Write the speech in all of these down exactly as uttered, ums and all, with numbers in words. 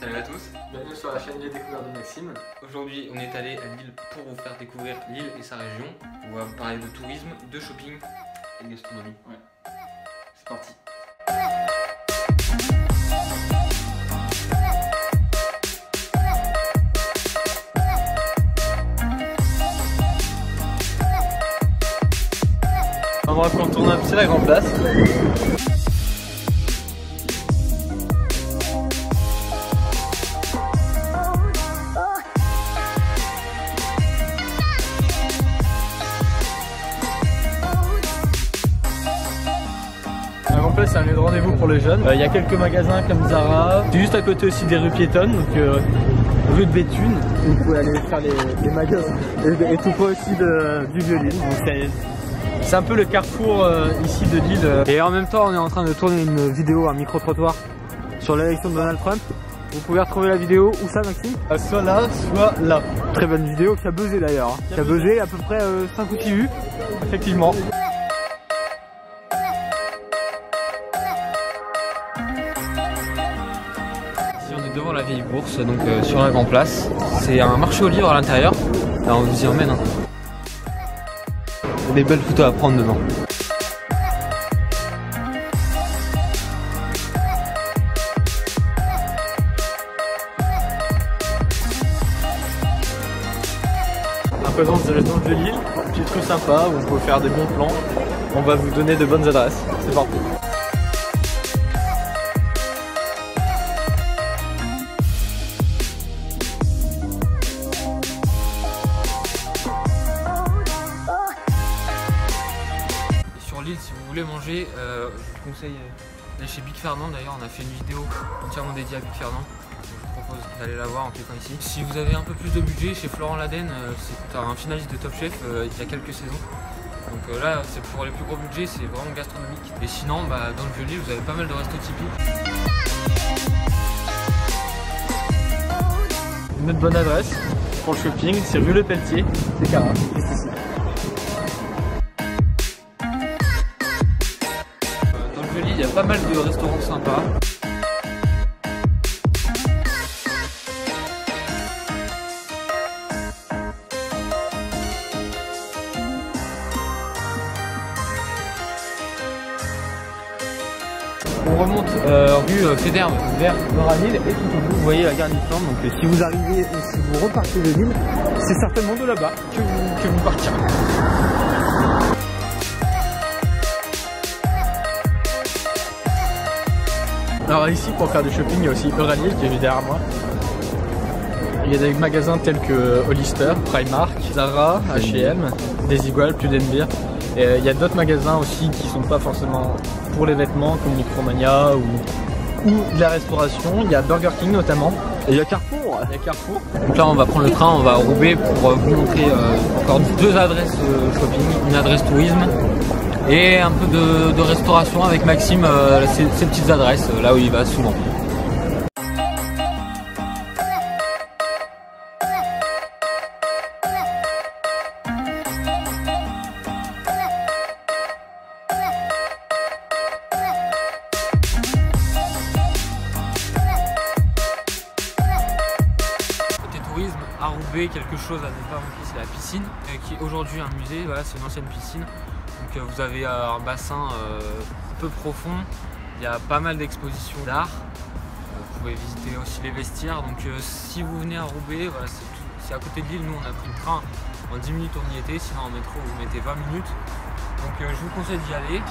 Salut à tous. Bienvenue sur la chaîne Les Découvertes de Maxime. Aujourd'hui, on est allé à Lille pour vous faire découvrir Lille et sa région. On va vous parler de tourisme, de shopping et de gastronomie. Ouais. C'est parti. L'endroit qu'on tourne, c'est la Grande Place. C'est un lieu de rendez-vous pour les jeunes. Il euh, y a quelques magasins comme Zara. C'est juste à côté aussi des rues piétonnes, donc euh, rue de Béthune. Vous pouvez aller faire les, les magasins et, et tout près aussi de, du Vieux-Lille. C'est un peu le carrefour euh, ici de Lille. Et en même temps, on est en train de tourner une vidéo, un micro-trottoir sur l'élection de Donald Trump. Vous pouvez retrouver la vidéo, où ça Maxime? euh, Soit là, soit là. Très bonne vidéo qui a buzzé d'ailleurs. Hein. Qui a buzzé à peu près euh, cinq ou six vues. Effectivement. Devant la vieille bourse, donc euh, sur la Grande Place. C'est un marché aux livres à l'intérieur. Là, on vous y emmène. Hein. Il y a des belles photos à prendre dedans. La présence de résidence de Lille, petite rue sympa où on peut faire des bons plans. On va vous donner de bonnes adresses. C'est parti. Lille, si vous voulez manger, euh, je vous conseille d'aller chez Big Fernand. D'ailleurs, on a fait une vidéo entièrement dédiée à Big Fernand. Je vous propose d'aller la voir en cliquant ici. Si vous avez un peu plus de budget, chez Florent Laden, euh, c'est un finaliste de Top Chef euh, il y a quelques saisons. Donc euh, là, c'est pour les plus gros budgets, c'est vraiment gastronomique. Et sinon, bah, dans le Vieux-Lille, vous avez pas mal de restos typiques. Une autre bonne adresse pour le shopping, c'est rue Le Pelletier, c'est Cara, juste ici. Il y a pas mal de restaurants sympas. On remonte euh, rue Fédère vers Nord-Lille et tout au bout vous voyez la gare d'Islande. Donc euh, si vous arrivez ou si vous repartez de Lille, c'est certainement de là-bas que vous, que vous partirez. Alors ici pour faire du shopping il y a aussi Euralil qui est juste derrière moi. Il y a des magasins tels que Hollister, Primark, Zara, H et M, Desigual, Pull&Bear. Et il y a d'autres magasins aussi qui sont pas forcément pour les vêtements comme Micromania ou, ou de la restauration. Il y a Burger King notamment. Et il y a Carrefour. Il y a Carrefour. Donc là on va prendre le train, on va à Roubaix pour vous montrer euh, encore deux adresses euh, shopping, une adresse tourisme et un peu de, de restauration avec Maxime, euh, ces, ces petites adresses, euh, là où il va souvent. Côté tourisme, à Roubaix, quelque chose à ne pas manquer, c'est la piscine, euh, qui est aujourd'hui un musée. Voilà, c'est une ancienne piscine. Donc euh, vous avez euh, un bassin euh, peu profond, il y a pas mal d'expositions d'art, euh, vous pouvez visiter aussi les vestiaires. Donc euh, si vous venez à Roubaix, voilà, c'est à côté de Lille. Nous on a pris le train, en dix minutes on y était, sinon en métro vous mettez vingt minutes. Donc euh, je vous conseille d'y aller.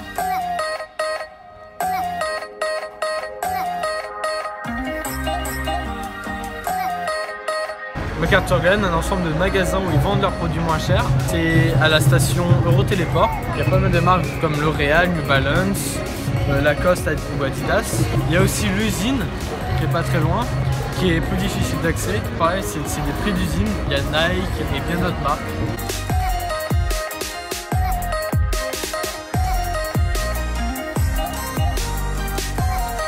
McArthurglen, un ensemble de magasins où ils vendent leurs produits moins chers. C'est à la station Eurotéléport. Il y a pas mal de marques comme L'Oréal, New Balance, euh, Lacoste ou Adidas. Il y a aussi l'usine qui est pas très loin, qui est plus difficile d'accès. Pareil, c'est des prix d'usine. Il y a Nike et bien d'autres marques.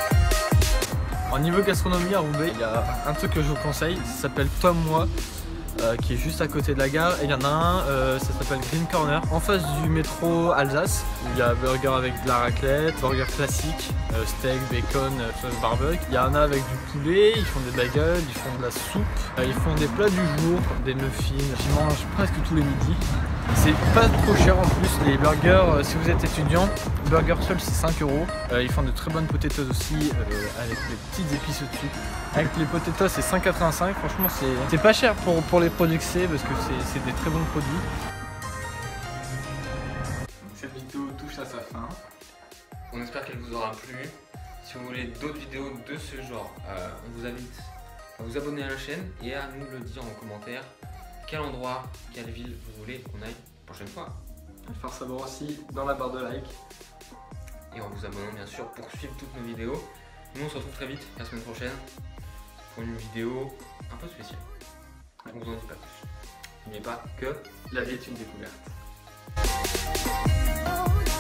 Au niveau gastronomie à Roubaix, il y a un truc que je vous conseille, ça s'appelle Tom Moi. euh, qui est juste à côté de la gare. Et il y en a un, euh, ça s'appelle Green Corner, en face du métro Alsace. Il y a burger avec de la raclette, burger classique, euh, steak, bacon, euh, sauce barbecue. Il y en a avec du poulet, ils font des bagels, ils font de la soupe, euh, ils font des plats du jour, des muffins. J'y mange presque tous les midis. C'est pas trop cher en plus, les burgers, euh, si vous êtes étudiant, burger seul c'est cinq euros. Euh, ils font de très bonnes potatoes aussi, euh, avec des petites épices au-dessus. Avec les potatoes c'est cinq quatre-vingt-cinq, franchement c'est pas cher pour, pour les produits que c'est, parce que c'est des très bons produits. Cette vidéo touche à sa fin. On espère qu'elle vous aura plu. Si vous voulez d'autres vidéos de ce genre, euh, on vous invite à vous abonner à la chaîne et à nous le dire en commentaire. Quel endroit, quelle ville vous voulez qu'on aille la prochaine fois. Le faire savoir aussi dans la barre de like. Et en vous abonnant bien sûr pour suivre toutes nos vidéos. Nous on se retrouve très vite la semaine prochaine pour une vidéo un peu spéciale. On vous en dit pas plus. N'oubliez pas que la vie est une découverte. Oh,